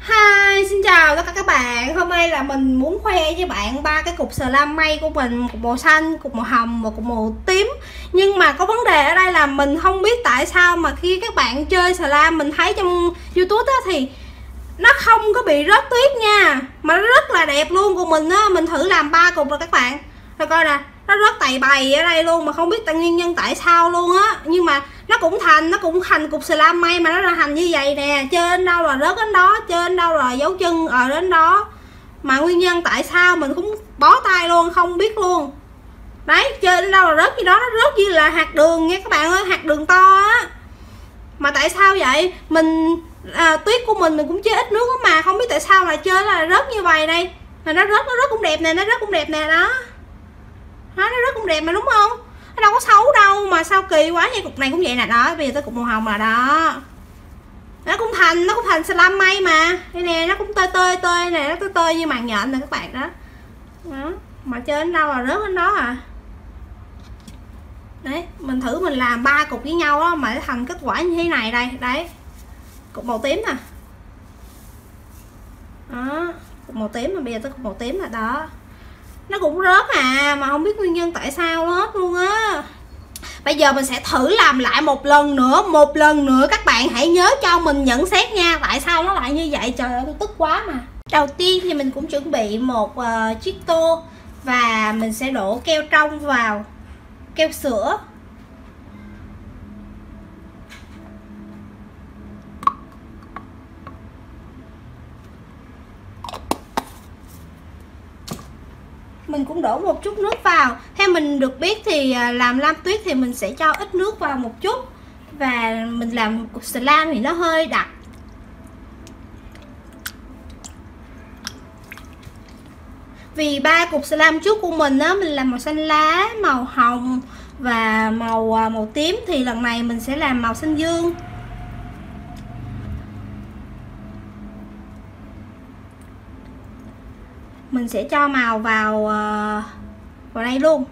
Hi, xin chào tất cả các bạn. Hôm nay là mình muốn khoe với bạn ba cái cục slime may của mình, một cục màu xanh, cục màu hồng và cục màu tím. Nhưng mà có vấn đề ở đây là mình không biết tại sao mà khi các bạn chơi slime mình thấy trong YouTube á thì nó không có bị rớt tuyết nha, mà nó rất là đẹp luôn. Của mình á, mình thử làm 3 cục rồi các bạn. Rồi coi nè, nó rớt tày bày ở đây luôn mà không biết nguyên nhân tại sao luôn á. Nhưng mà nó cũng thành cục slime may mà nó ra thành như vậy nè. Trên đâu là rớt đến đó, trên đâu là dấu chân ở đến đó. Mà nguyên nhân tại sao mình cũng bó tay luôn, không biết luôn. Đấy, trên đâu là rớt gì đó, nó rớt như là hạt đường nha các bạn ơi, hạt đường to á. Mà tại sao vậy? Tuyết của mình cũng chơi ít nước mà không biết tại sao lại chơi là rớt như vậy đây. Mà nó rớt cũng đẹp nè, nó rớt cũng đẹp nè đó. Nó rớt cũng đẹp mà đúng không? Nó đâu có xấu đâu mà sao kỳ quá vậy. Cục này cũng vậy nè đó, bây giờ tới cục màu hồng là đó. Nó cũng thành slime may mà. Đây nè, nó cũng tơi nè, nó tơi như màng nhện nè các bạn đó. Đó, mà chơi đến đâu là rớt đến đó à. Đấy, mình thử mình làm 3 cục với nhau đó mà thành kết quả như thế này đây, đấy. Cục màu tím nè. Đó, cục màu tím mà bây giờ tới cục màu tím là đó. Nó cũng rớt à, mà không biết nguyên nhân tại sao hết luôn á. Bây giờ mình sẽ thử làm lại một lần nữa các bạn hãy nhớ cho mình nhận xét nha, tại sao nó lại như vậy. Trời ơi tôi tức quá mà. Đầu tiên thì mình cũng chuẩn bị một chiếc tô và mình sẽ đổ keo trong vào, keo sữa. Mình cũng đổ một chút nước vào. Theo mình được biết thì làm lam tuyết thì mình sẽ cho ít nước vào một chút. Và mình làm cục slime thì nó hơi đặc. Vì 3 cục slime trước của mình á, mình làm màu xanh lá, màu hồng và màu tím. Thì lần này mình sẽ làm màu xanh dương. Mình sẽ cho màu vào đây luôn.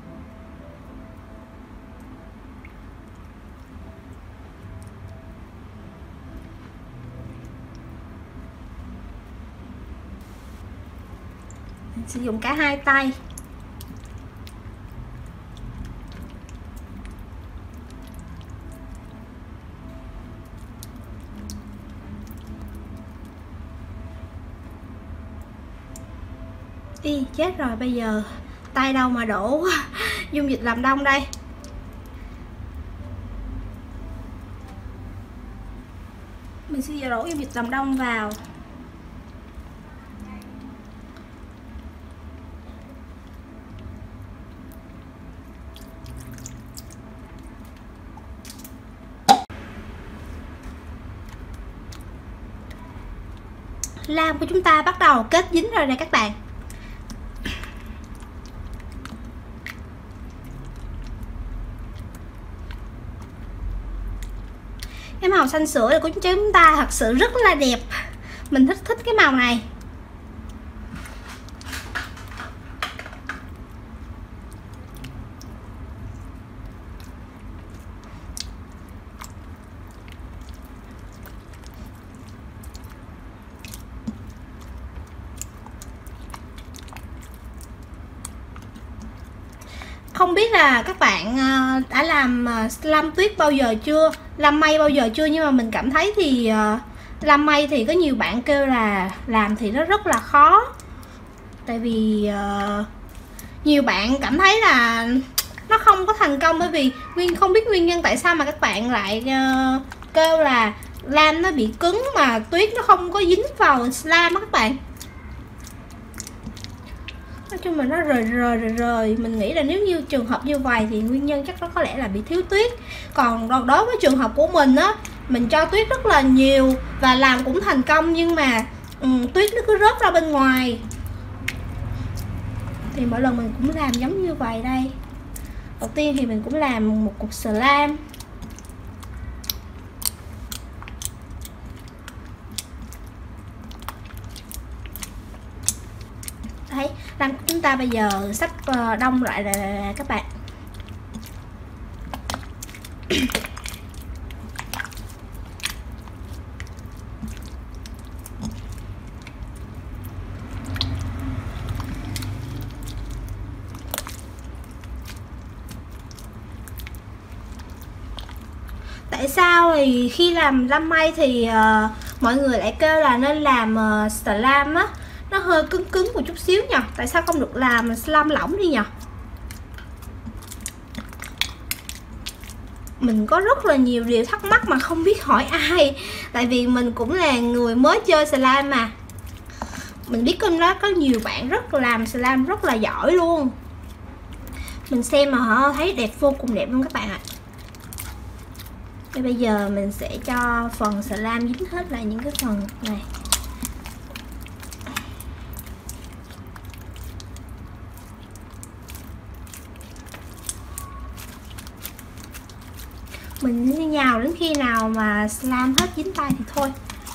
Mình sử dụng cả hai tay. Ý, chết rồi, bây giờ tay đâu mà đổ dung dịch làm đông đây. Mình sẽ đổ dung dịch làm đông vào. Lam của chúng ta bắt đầu kết dính rồi nè các bạn. Cái màu xanh sữa của chúng ta thật sự rất là đẹp. Mình thích cái màu này. Không biết là các bạn đã làm slime tuyết bao giờ chưa, làm may bao giờ chưa, nhưng mà mình cảm thấy thì làm may thì có nhiều bạn kêu là làm thì nó rất là khó. Tại vì nhiều bạn cảm thấy là nó không có thành công, bởi vì không biết nguyên nhân tại sao mà các bạn lại kêu là lam nó bị cứng mà tuyết nó không có dính vào slime á các bạn. Nói chung là nó rời. Mình nghĩ là nếu như trường hợp như vậy thì nguyên nhân chắc nó có lẽ là bị thiếu tuyết. Còn đối với trường hợp của mình á, mình cho tuyết rất là nhiều và làm cũng thành công, nhưng mà tuyết nó cứ rớt ra bên ngoài. Thì mỗi lần mình cũng làm giống như vậy đây. Đầu tiên thì mình cũng làm một cục slime. Đấy, lam của chúng ta bây giờ sắp đông lại rồi các bạn. sao thì khi làm lam may thì mọi người lại kêu là nên làm slime á, nó hơi cứng cứng một chút xíu nhỉ? Tại sao không được làm slime lỏng đi nhỉ? Mình có rất là nhiều điều thắc mắc mà không biết hỏi ai. Tại vì mình cũng là người mới chơi slime mà. Mình biết trong đó có nhiều bạn làm slime rất là giỏi luôn. Mình xem mà họ thấy đẹp, vô cùng đẹp luôn các bạn ạ. Bây giờ mình sẽ cho phần slime dính hết lại những cái phần này. Mình nhào đến khi nào mà slime hết dính tay thì thôi.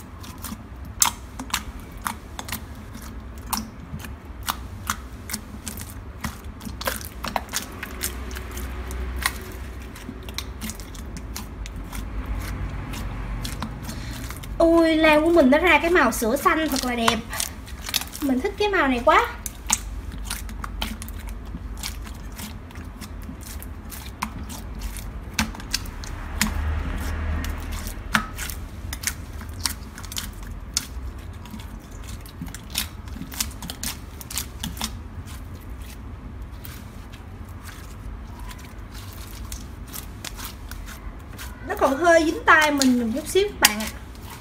Ui, lam của mình nó ra cái màu sữa xanh thật là đẹp. Mình thích cái màu này quá. Nó còn hơi dính tay mình một chút xíu các bạn ạ.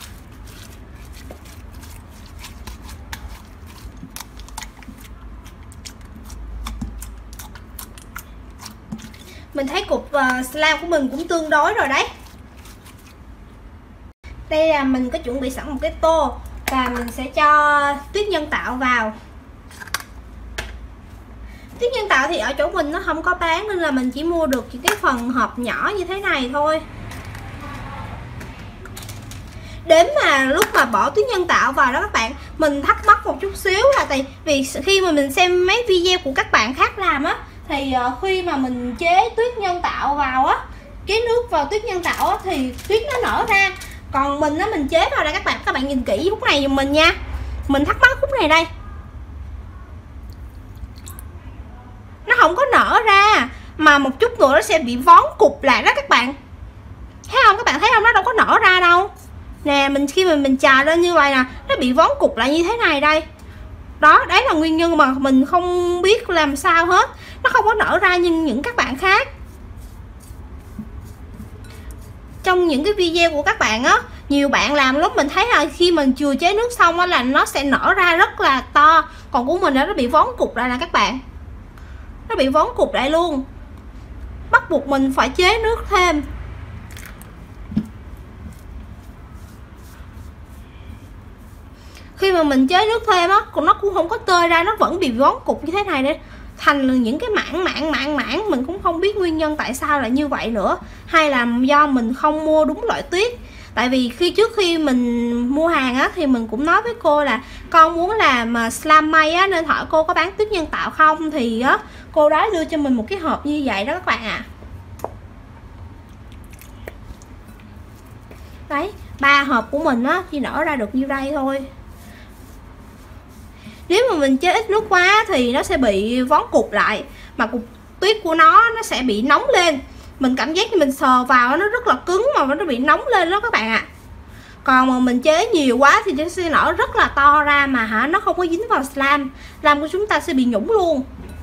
Mình thấy cục slime của mình cũng tương đối rồi đấy. Đây là mình có chuẩn bị sẵn một cái tô và mình sẽ cho tuyết nhân tạo vào. Tuyết nhân tạo thì ở chỗ mình nó không có bán nên là mình chỉ mua được những cái phần hộp nhỏ như thế này thôi. Đến mà lúc mà bỏ tuyết nhân tạo vào đó các bạn, mình thắc mắc một chút xíu là tại vì khi mà mình xem mấy video của các bạn khác làm á, thì khi mà mình chế tuyết nhân tạo vào á, chế nước vào tuyết nhân tạo á, thì tuyết nó nở ra. Còn mình á, mình chế vào đây các bạn nhìn kỹ khúc này giùm mình nha. Mình thắc mắc khúc này đây, nó không có nở ra mà một chút nữa nó sẽ bị vón cục lại đó các bạn. Thấy không? Các bạn thấy không? Nó đâu có nở ra đâu. Nè, khi mà mình chà lên như vậy nè, nó bị vón cục lại như thế này đây. Đó, đấy là nguyên nhân mà mình không biết làm sao hết. Nó không có nở ra như những các bạn khác. Trong những cái video của các bạn á, nhiều bạn làm lúc mình thấy là khi mình chừa chế nước xong á là nó sẽ nở ra rất là to. Còn của mình nó bị vón cục lại nè các bạn. Nó bị vón cục lại luôn. Bắt buộc mình phải chế nước thêm. Khi mà mình chế nước thêm á, nó cũng không có tơi ra, nó vẫn bị vón cục như thế này đấy. Thành những cái mảng mình cũng không biết nguyên nhân tại sao lại như vậy nữa. Hay là do mình không mua đúng loại tuyết. Tại vì trước khi mình mua hàng á, thì mình cũng nói với cô là con muốn làm slime may á, nên hỏi cô có bán tuyết nhân tạo không. Thì á, cô đó đưa cho mình một cái hộp như vậy đó các bạn ạ. Đấy, 3 hộp của mình á chỉ nở ra được như đây thôi. Nếu mà mình chế ít nước quá thì nó sẽ bị vón cục lại, mà cục tuyết của nó sẽ bị nóng lên. Mình cảm giác như mình sờ vào nó rất là cứng mà nó bị nóng lên đó các bạn ạ. Còn mà mình chế nhiều quá thì nó sẽ nở rất là to ra mà nó không có dính vào slime. Slime của chúng ta sẽ bị nhũng luôn.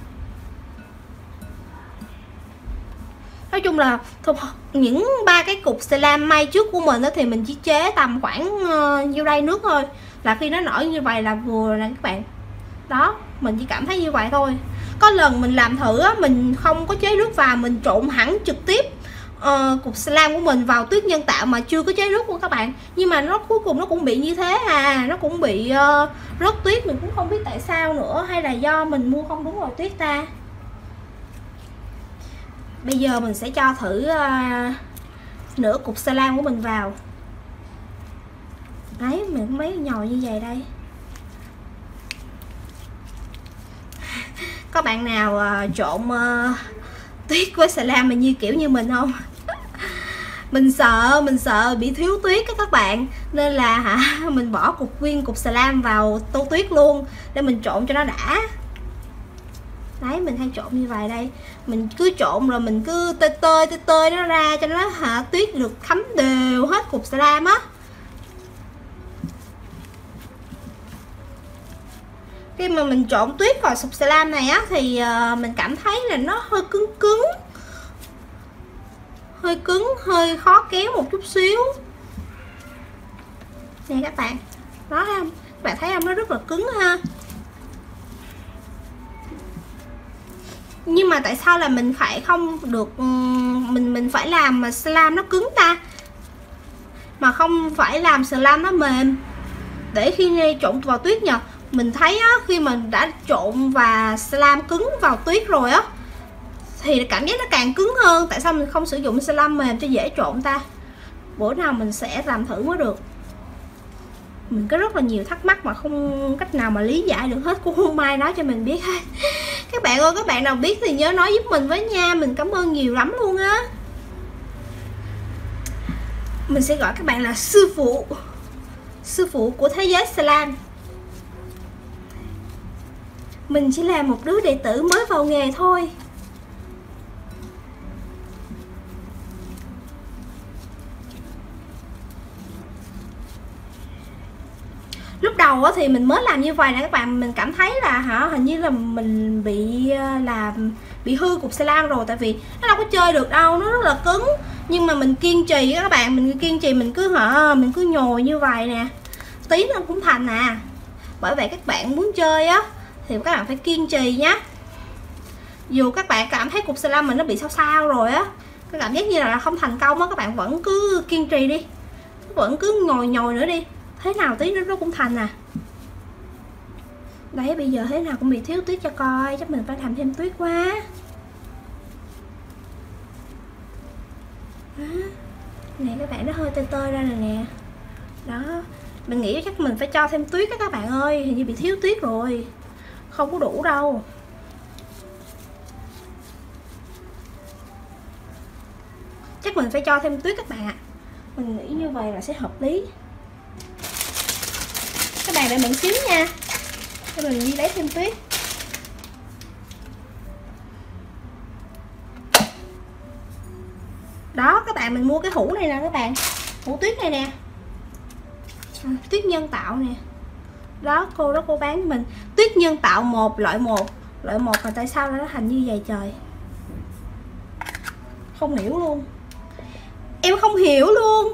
Nói chung là những 3 cái cục slime may trước của mình thì mình chỉ chế tầm khoảng nhiêu đây nước thôi, là khi nó nở như vậy là vừa nè các bạn. Đó, mình chỉ cảm thấy như vậy thôi. Có lần mình làm thử á, mình không có chế nước vào, mình trộn hẳn trực tiếp cục slime của mình vào tuyết nhân tạo mà chưa có chế nước luôn các bạn. Nhưng mà nó cuối cùng nó cũng bị như thế à, nó cũng bị rớt tuyết. Mình cũng không biết tại sao nữa, hay là do mình mua không đúng loại tuyết ta. Bây giờ mình sẽ cho thử nửa cục slime của mình vào. Đấy, mình cũng mấy nhồi như vậy đây. Có bạn nào trộn tuyết với slime mà như kiểu như mình không? Mình sợ bị thiếu tuyết các bạn, nên là mình bỏ nguyên cục slime vào tô tuyết luôn để mình trộn cho nó đã. Đấy, mình hay trộn như vậy đây. Mình cứ trộn rồi mình cứ tơi nó ra cho nó tuyết được thấm đều hết cục salam á. Khi mà mình trộn tuyết vào cục salam này á thì mình cảm thấy là nó hơi cứng, hơi khó kéo một chút xíu nè các bạn. Đó thấy không? Các bạn thấy không, nó rất là cứng ha. Nhưng mà tại sao là mình phải không được mình phải làm mà salam nó cứng ta, mà không phải làm salam nó mềm để khi trộn vào tuyết nhờ? Mình thấy á, khi mình đã trộn và salam cứng vào tuyết rồi á thì cảm giác nó càng cứng hơn. Tại sao mình không sử dụng salam mềm cho dễ trộn ta? Bữa nào mình sẽ làm thử mới được. Mình có rất là nhiều thắc mắc mà không cách nào mà lý giải được hết. Cô không ai nói cho mình biết hết. Các bạn ơi, các bạn nào biết thì nhớ nói giúp mình với nha. Mình cảm ơn nhiều lắm luôn á. Mình sẽ gọi các bạn là sư phụ của thế giới salam. Mình chỉ là một đứa đệ tử mới vào nghề thôi. Lúc đầu thì mình mới làm như vậy nè các bạn, mình cảm thấy là hình như là mình bị hư cục salam rồi, tại vì nó đâu có chơi được đâu, nó rất là cứng. Nhưng mà mình kiên trì các bạn, mình kiên trì, mình cứ nhồi như vậy nè, tí nó cũng thành à. Bởi vậy các bạn muốn chơi á thì các bạn phải kiên trì nhé. Dù các bạn cảm thấy cục salam mình nó bị sao rồi á, cái cảm giác như là không thành công á, các bạn vẫn cứ kiên trì đi, vẫn cứ nhồi nữa đi, thế nào tí nó cũng thành à. Đấy, bây giờ thế nào cũng bị thiếu tuyết cho coi, chắc mình phải làm thêm tuyết quá. Đó. Nè các bạn, nó hơi tơi ra rồi nè. Đó, mình nghĩ chắc mình phải cho thêm tuyết đó các bạn ơi, hình như bị thiếu tuyết rồi, không có đủ đâu. Chắc mình phải cho thêm tuyết các bạn ạ. Mình nghĩ như vậy là sẽ hợp lý. Các bạn đợi mình xíu nha, cho mình đi lấy thêm tuyết. Đó các bạn, mình mua cái hũ này nè các bạn, hũ tuyết này nè, tuyết nhân tạo nè. Đó, cô bán mình tuyết nhân tạo loại một mà tại sao nó thành như vậy trời, không hiểu luôn, em không hiểu luôn.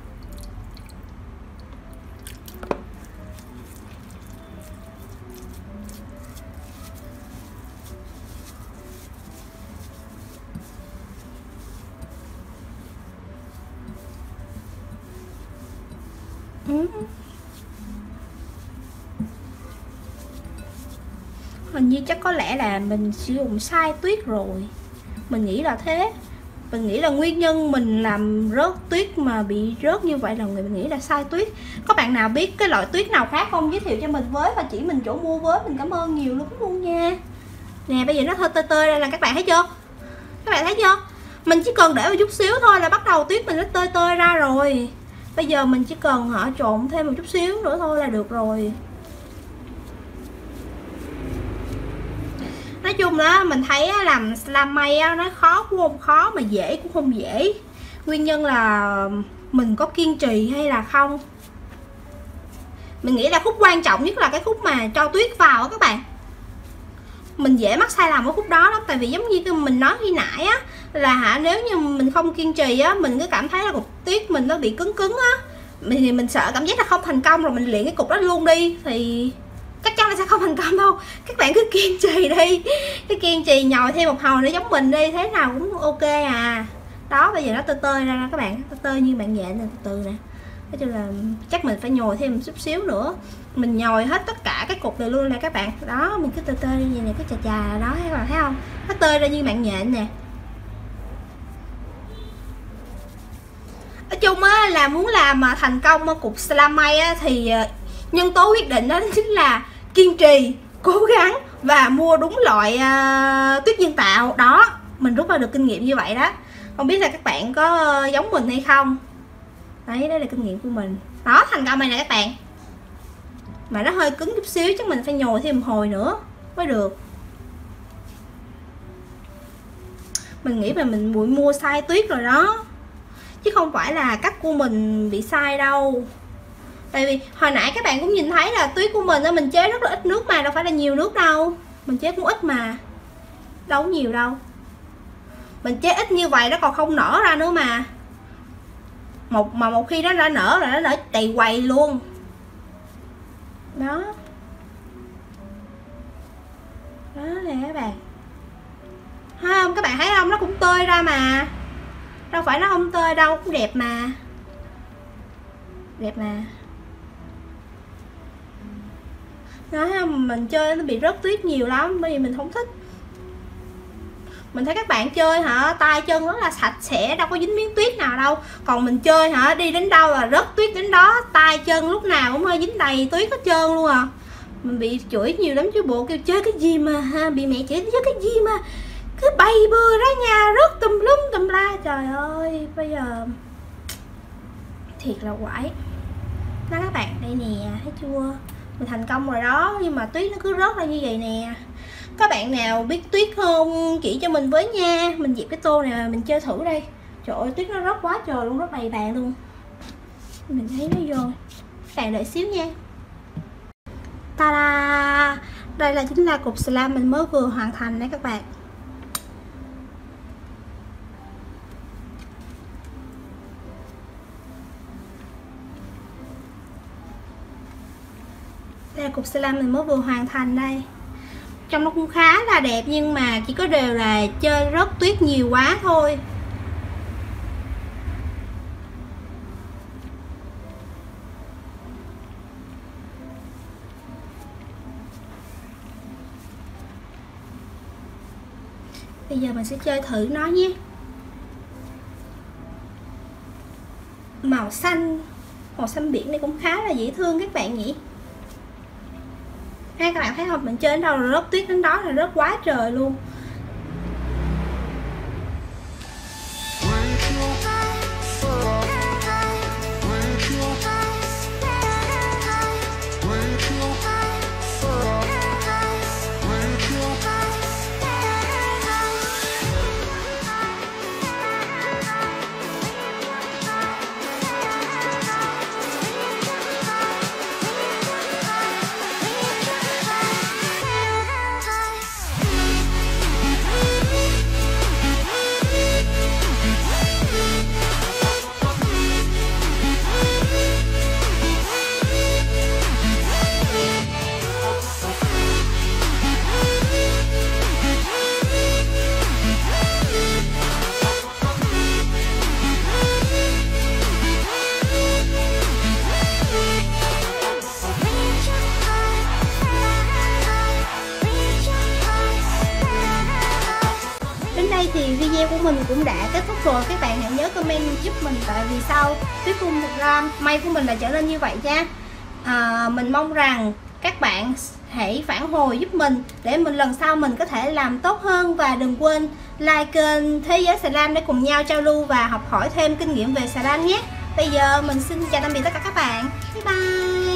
Hình như chắc có lẽ là mình sử dụng sai tuyết rồi, mình nghĩ là thế. Mình nghĩ là nguyên nhân mình làm rớt tuyết mà bị rớt như vậy là mình nghĩ là sai tuyết. Có bạn nào biết cái loại tuyết nào khác không, giới thiệu cho mình với và chỉ mình chỗ mua với, mình cảm ơn nhiều luôn nha. Nè bây giờ nó hơi tơi ra là các bạn thấy chưa? Các bạn thấy chưa? Mình chỉ cần để một chút xíu thôi là bắt đầu tuyết mình nó tơi ra rồi. Bây giờ mình chỉ cần trộn thêm một chút xíu nữa thôi là được rồi. Nói chung đó, mình thấy làm salam mây nó khó cũng không khó mà dễ cũng không dễ. Nguyên nhân là mình có kiên trì hay là không. Mình nghĩ là khúc quan trọng nhất là cái khúc mà cho tuyết vào các bạn. Mình dễ mắc sai lầm ở khúc đó lắm. Tại vì giống như mình nói khi nãy á, là nếu như mình không kiên trì á, mình cứ cảm thấy là cục tuyết mình nó bị cứng á, thì mình sợ cảm giác là không thành công, rồi mình luyện cái cục đó luôn đi thì chắc chắn là sẽ không thành công đâu. Các bạn cứ kiên trì đi, cứ kiên trì nhồi thêm một hồi nữa giống mình đi, thế nào cũng ok à. Đó, bây giờ nó tơi ra các bạn, tơi như bạn nhện này, từ nè. Nói chung là chắc mình phải nhồi thêm một chút xíu nữa. Mình nhồi hết tất cả cái cục này luôn nè các bạn. Đó, mình cứ tơi như vậy nè, cái chà đó, các bạn thấy không? Nó tơi ra như bạn nhện nè. Nói chung á, là muốn làm mà thành công cục salam mây á, thì nhân tố quyết định đó chính là kiên trì, cố gắng và mua đúng loại tuyết nhân tạo. Đó, mình rút ra được kinh nghiệm như vậy đó. Không biết là các bạn có giống mình hay không. Đấy, đó là kinh nghiệm của mình. Đó, thành công này nè các bạn. Mà nó hơi cứng chút xíu, chắc mình phải nhồi thêm một hồi nữa mới được. Mình nghĩ là mình mua sai tuyết rồi đó, chứ không phải là cắt của mình bị sai đâu. Tại vì hồi nãy các bạn cũng nhìn thấy là tuyết của mình mình chế rất là ít nước mà, đâu phải là nhiều nước đâu. Mình chế cũng ít mà, đâu có nhiều đâu. Mình chế ít như vậy nó còn không nở ra nữa mà. Một khi nó đã nở là nó nở đầy quầy luôn. Đó. Đó nè các bạn. Thấy không? Các bạn thấy không? Nó cũng tơi ra mà. Đâu phải nó không tơi đâu, cũng đẹp mà. Đẹp mà. Nói không, mình chơi nó bị rớt tuyết nhiều lắm, bởi vì mình không thích. Mình thấy các bạn chơi hả, tay chân rất là sạch sẽ, đâu có dính miếng tuyết nào đâu. Còn mình chơi hả, đi đến đâu là rớt tuyết đến đó, tay chân lúc nào cũng hơi dính đầy tuyết hết trơn luôn à. Mình bị chửi nhiều lắm chứ bộ, kêu chơi cái gì mà ha, bị mẹ chửi chơi cái gì mà cứ bay bừa ra nhà rớt tùm lum tùm la. Trời ơi, bây giờ thiệt là quải. Đó các bạn, đây nè, thấy chưa, mình thành công rồi đó, nhưng mà tuyết nó cứ rớt ra như vậy nè. Các bạn nào biết tuyết không chỉ cho mình với nha. Mình dẹp cái tô này mình chơi thử đây. Trời ơi, tuyết nó rớt quá trời luôn, rất đầy bàn luôn. Mình thấy nó vô. Các bạn đợi xíu nha. Ta-da! Đây là chính là cục slime mình mới vừa hoàn thành đấy các bạn. Đây là cục slime mình mới vừa hoàn thành đây. Trong nó cũng khá là đẹp, nhưng mà chỉ có điều là chơi rớt tuyết nhiều quá thôi. Bây giờ mình sẽ chơi thử nó nhé. Màu xanh biển này cũng khá là dễ thương các bạn nhỉ. Các bạn thấy không, mình chơi đến đâu là rớt tuyết đến đó, là rớt quá trời luôn. Thì video của mình cũng đã kết thúc rồi. Các bạn hãy nhớ comment giúp mình tại vì sao tuyết của may của mình là trở nên như vậy nha. Mình mong rằng các bạn hãy phản hồi giúp mình để lần sau mình có thể làm tốt hơn. Và đừng quên like kênh Thế Giới Slime để cùng nhau giao lưu và học hỏi thêm kinh nghiệm về slime nhé. Bây giờ mình xin chào tạm biệt tất cả các bạn. Bye bye.